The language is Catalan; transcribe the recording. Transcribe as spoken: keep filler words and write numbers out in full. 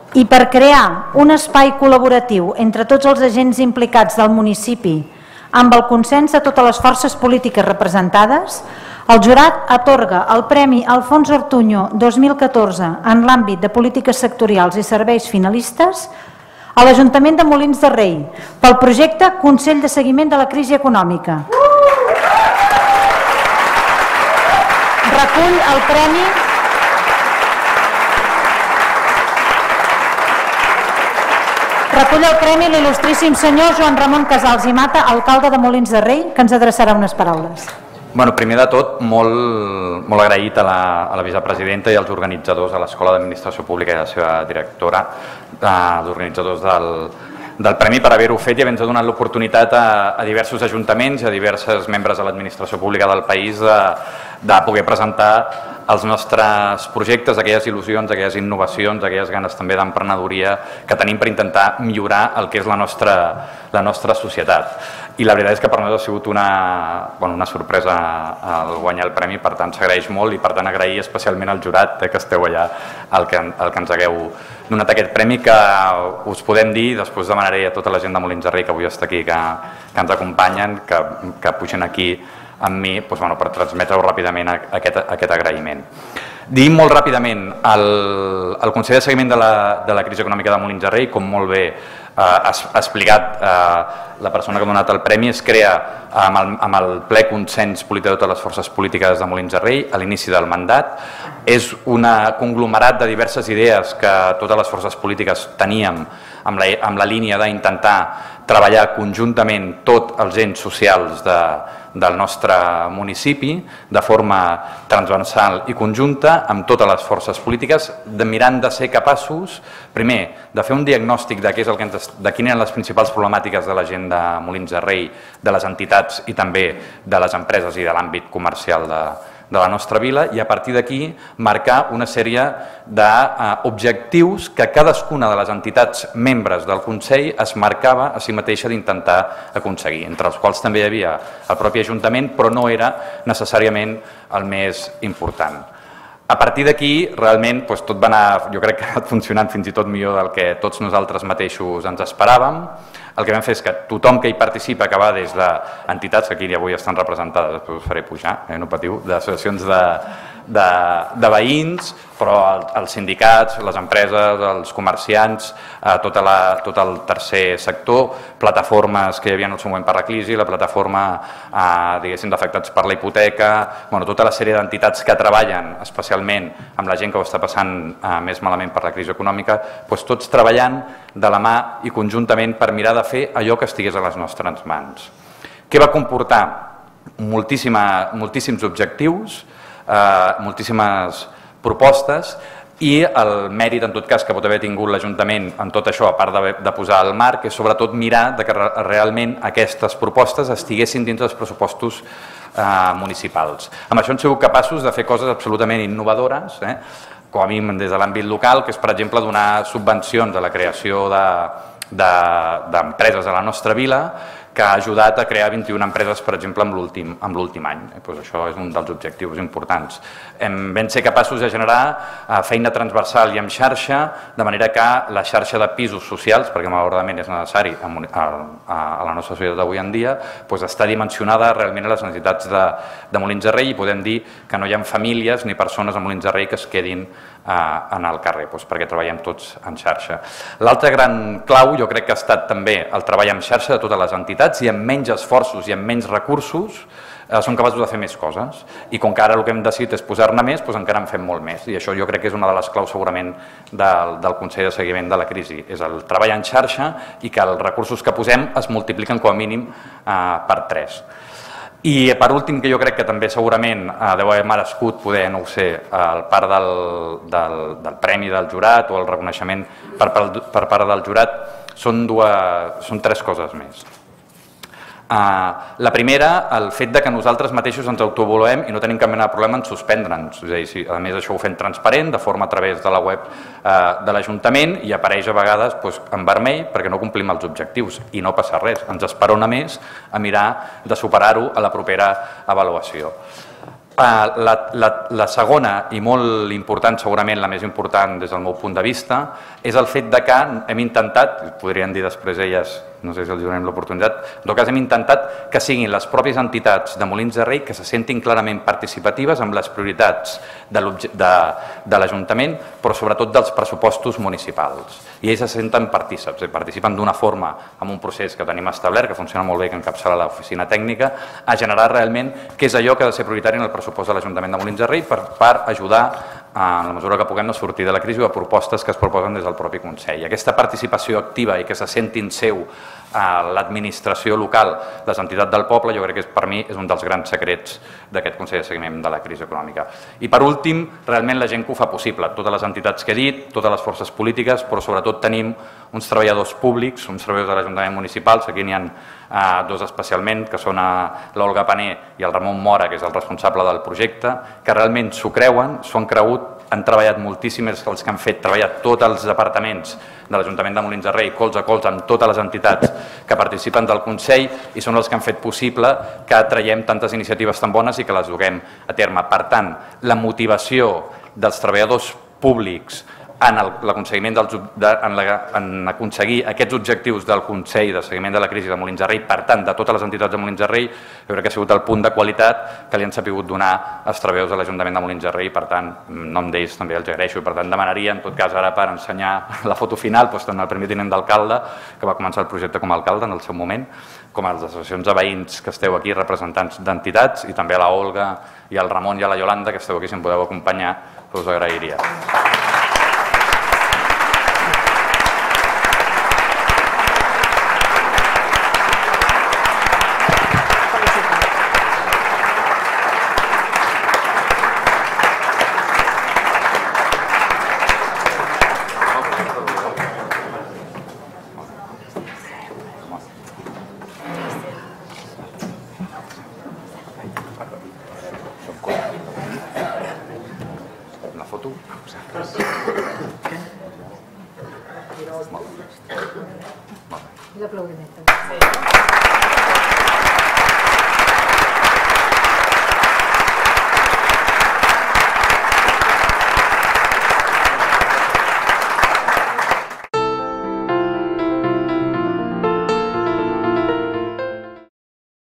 I per crear un espai col·laboratiu entre tots els agents implicats del municipi amb el consens de totes les forces polítiques representades, el jurat atorga el Premi Alfons Ortuño dos mil catorze en l'àmbit de polítiques sectorials i serveis finalistes a l'Ajuntament de Molins de Rei pel projecte Consell de Seguiment de la Crisi Econòmica. Recull el premi Recull el premi l'il·lustríssim senyor Joan Ramon Casals i Mata, alcalde de Molins de Rei, que ens adreçarà unes paraules. Bueno, primer de tot, molt, molt agraït a la, a la vicepresidenta i als organitzadors de l'Escola d'Administració Pública i a la seva directora, als organitzadors del, del premi per haver-ho fet i haver-nos donat l'oportunitat a, a diversos ajuntaments i a diversos membres de l'administració pública del país de, de poder presentar els nostres projectes, aquelles il·lusions, aquelles innovacions, aquelles ganes també d'emprenedoria que tenim per intentar millorar el que és la nostra, la nostra societat. I la veritat és que per nosaltres ha sigut una, bueno, una sorpresa el guanyar el premi, per tant s'agraeix molt i per tant agrair especialment al jurat eh, que esteu allà, el que, el que ens hagueu donat aquest premi, que us podem dir, després demanaré a tota la gent de Molins de Rei que avui està aquí, que, que ens acompanyen, que, que pugen aquí amb mi, doncs, bueno, per transmetre-ho ràpidament aquest, aquest agraïment. Diguem molt ràpidament, el, el Consell de Seguiment de la, de la Crisi Econòmica de Molins de Rei, com molt bé eh, ha, ha explicat eh, la persona que ha donat el premi, es crea amb el, amb el ple consens polític de totes les forces polítiques de Molins de Rei a l'inici del mandat. És un conglomerat de diverses idees que totes les forces polítiques teníem amb la, amb la línia d'intentar treballar conjuntament tots els ens socials de, del nostre municipi de forma transversal i conjunta amb totes les forces polítiques, de mirant de ser capaços, primer, de fer un diagnòstic de, què és el que ens, de quines eren les principals problemàtiques de la gent de Molins de Rei, de les entitats i també de les empreses i de l'àmbit comercial de, de la nostra vila, i a partir d'aquí marcar una sèrie d'objectius que cadascuna de les entitats membres del Consell es marcava a si mateixa d'intentar aconseguir, entre els quals també hi havia el propi Ajuntament, però no era necessàriament el més important. A partir d'aquí, realment, doncs, tot va anar, jo crec que ha anat funcionant fins i tot millor del que tots nosaltres mateixos ens esperàvem. El que vam fer és que tothom que hi participa, que va des d'entitats que aquí avui estan representades, després us faré pujar, eh, no patiu, d'associacions de, de, de veïns, però els sindicats, les empreses, els comerciants, eh, tota la, tot el tercer sector, plataformes que hi havia en el seu moment per la crisi, la plataforma eh, diguéssim d'afectats per la hipoteca, bueno, tota la sèrie d'entitats que treballen especialment amb la gent que ho està passant eh, més malament per la crisi econòmica, doncs tots treballant de la mà i conjuntament per mirar de fer allò que estigués a les nostres mans. Què va comportar? Moltíssima, moltíssims objectius, eh, moltíssimes propostes i el mèrit en tot cas que pot haver tingut l'Ajuntament en tot això, a part de, de posar el marc, és sobretot mirar de que realment aquestes propostes estiguessin dins dels pressupostos eh, municipals. Amb això hem sigut capaços de fer coses absolutament innovadores, eh? com a mínim des de l'àmbit local, que és, per exemple, donar subvencions a la creació d'empreses de, de, a la nostra vila, que ha ajudat a crear vint-i-una empreses, per exemple, amb l'últim any. Eh, doncs això és un dels objectius importants. Hem, vam ser capaços de generar eh, feina transversal i en xarxa, de manera que la xarxa de pisos socials, perquè malauradament és necessari a, a, a la nostra societat d'avui en dia, doncs està dimensionada realment a les necessitats de, de Molins de Rei, i podem dir que no hi ha famílies ni persones a Molins de Rei que es quedin en el carrer, doncs perquè treballem tots en xarxa. L'altre gran clau jo crec que ha estat també el treball en xarxa de totes les entitats, i amb menys esforços i amb menys recursos eh, són capaços de fer més coses, i com que ara el que hem decidit és posar-ne més, doncs encara en fem molt més, i això jo crec que és una de les claus segurament del, del Consell de Seguiment de la Crisi, és el treball en xarxa i que els recursos que posem es multipliquen com a mínim eh, per tres. I per últim, que jo crec que també segurament eh, deu haver merescut poder, no ho sé, el part del, del, del premi del jurat o el reconeixement per, per part del jurat, són, dues, són tres coses més. Uh, la primera, el fet de que nosaltres mateixos ens autoavaluem i no tenim cap mena de problema en suspendre'ns. És a dir, si, a més això ho fem transparent, de forma a través de la web uh, de l'Ajuntament, i apareix a vegades doncs, en vermell perquè no complim els objectius, i no passa res, ens esperona més a mirar de superar-ho a la propera avaluació. La, la, la segona, i molt important, segurament la més important des del meu punt de vista, és el fet de que hem intentat, podrien dir després elles, no sé si els donem l'oportunitat, en tot cas hem intentat que siguin les pròpies entitats de Molins de Rei que se sentin clarament participatives amb les prioritats de, de, de l'Ajuntament, però sobretot dels pressupostos municipals. I ells se senten partíceps, participen d'una forma amb un procés que tenim establert, que funciona molt bé, que encapçala l'oficina tècnica, a generar realment què és allò que ha de ser prioritari en el pressupost de l'Ajuntament de Molins de Rei per, per ajudar, en la mesura que puguem, a sortir de la crisi o a propostes que es proposen des del propi Consell. Aquesta participació activa i que se sentin seu a l'administració local, les entitats del poble, jo crec que per mi és un dels grans secrets d'aquest Consell de Seguiment de la crisi econòmica. I per últim, realment la gent que ho fa possible, totes les entitats que he dit, totes les forces polítiques, però sobretot tenim uns treballadors públics, uns treballadors de l'Ajuntament municipal, aquí n'hi ha eh, dos especialment, que són l'Olga Paner i el Ramon Mora, que és el responsable del projecte, que realment s'ho creuen, s'ho han cregut, han treballat moltíssim, els que han fet treballar tots els departaments de l'Ajuntament de Molins de Rei, colze a colze amb totes les entitats que participen del Consell, i són els que han fet possible que traiem tantes iniciatives tan bones i que les duguem a terme. Per tant, la motivació dels treballadors públics en l'aconseguiment en, en aconseguir aquests objectius del Consell de Seguiment de la Crisi de Molins de Rei, per tant, de totes les entitats de Molins de Rei, jo crec que ha sigut el punt de qualitat que li han sapigut donar als treballadors de l'Ajuntament de Molins de Rei, per tant, en nom d'ells també els agraeixo, per tant, demanaria, en tot cas, ara per ensenyar la foto final, doncs, tant el primer tinent d'alcalde, que va començar el projecte com a alcalde en el seu moment, com a les associacions de veïns que esteu aquí, representants d'entitats, i també a la Olga i al Ramon i a la Iolanda, que esteu aquí, si em podeu acompanyar, us ho agrairia. La foto? I l'aplaudiment també.